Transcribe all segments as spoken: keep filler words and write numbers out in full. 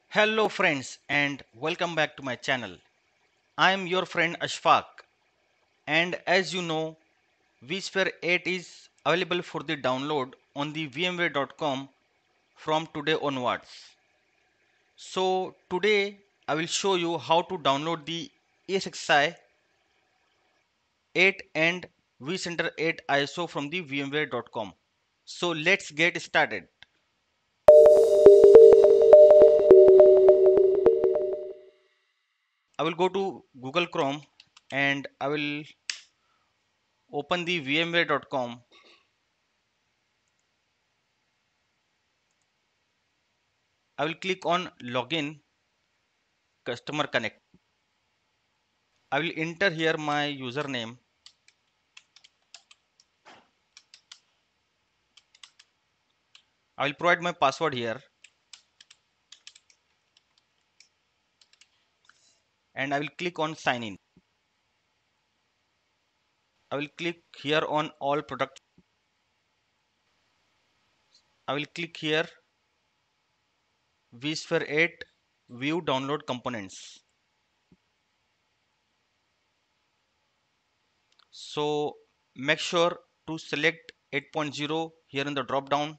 Hello friends and welcome back to my channel. I am your friend Ashfaq, and as you know vSphere eight is available for the download on the vmware dot com from today onwards. So today I will show you how to download the E S X i eight and vCenter eight I S O from the vmware dot com. So let's get started. I will go to Google Chrome and I will open the vmware dot com. I will click on login customer connect. I will enter here my username. I will provide my password here and I will click on sign in. I will click here on all products. I will click here vSphere eight view download components. So make sure to select eight point zero here in the drop down.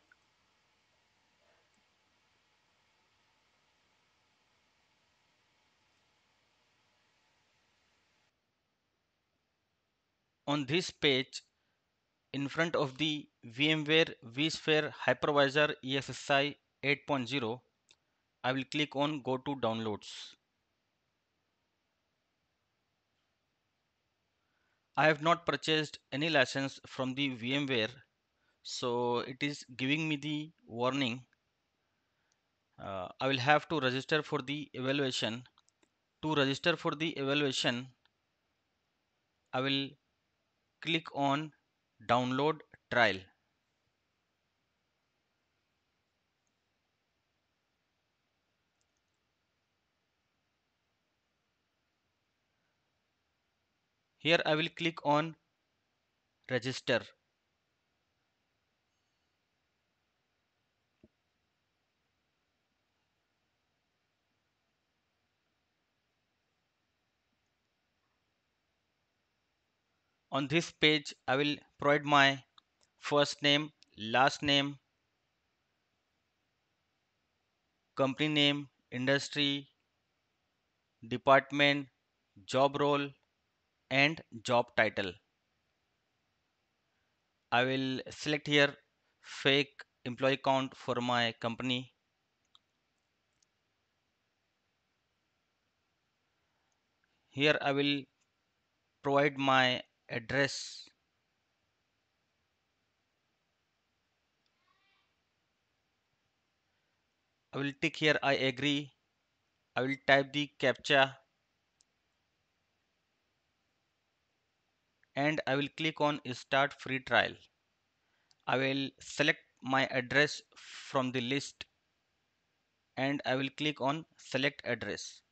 On this page in front of the VMware vSphere hypervisor E S S i eight point zero, I will click on go to downloads. I have not purchased any license from the VMware, so it is giving me the warning. uh, I will have to register for the evaluation. To register for the evaluation, I will click on download trial. Here I will click on register. On this page I will provide my first name, last name, company name, industry, department, job role and job title. I will select here fake employee count for my company. Here I will provide my address. I will tick here I agree. I will type the captcha and I will click on start free trial. I will select my address from the list and I will click on select address.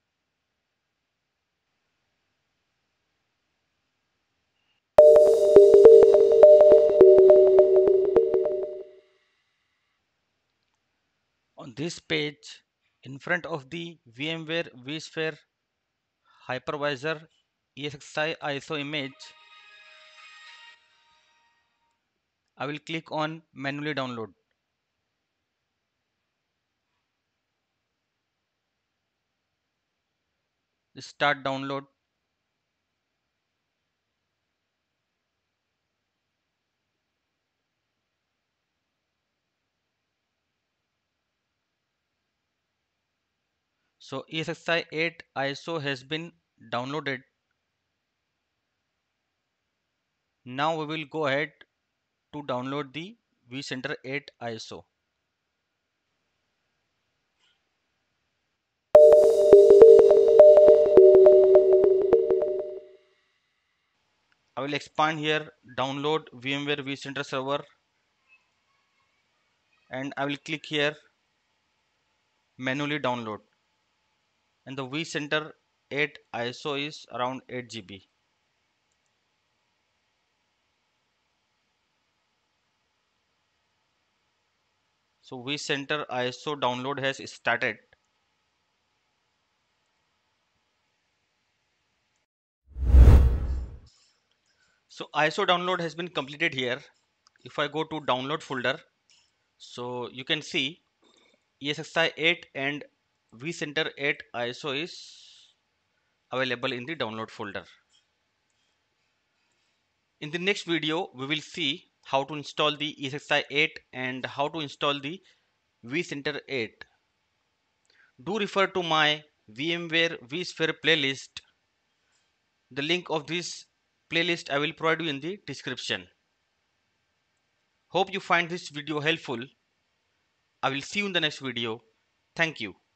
On this page in front of the VMware vSphere hypervisor E S X i I S O image, I will click on manually download. Start download. So E S X i eight I S O has been downloaded. Now we will go ahead to download the vCenter eight I S O. I will expand here download VMware vCenter server and I will click here manually download, and the vCenter eight I S O is around eight G B. So vCenter I S O download has started. So I S O download has been completed here. If I go to download folder, so you can see E S X i eight and vCenter eight I S O is available in the download folder. In the next video, we will see how to install the E S X i eight and how to install the vCenter eight. Do refer to my VMware vSphere playlist. The link of this playlist I will provide you in the description. Hope you find this video helpful. I will see you in the next video. Thank you.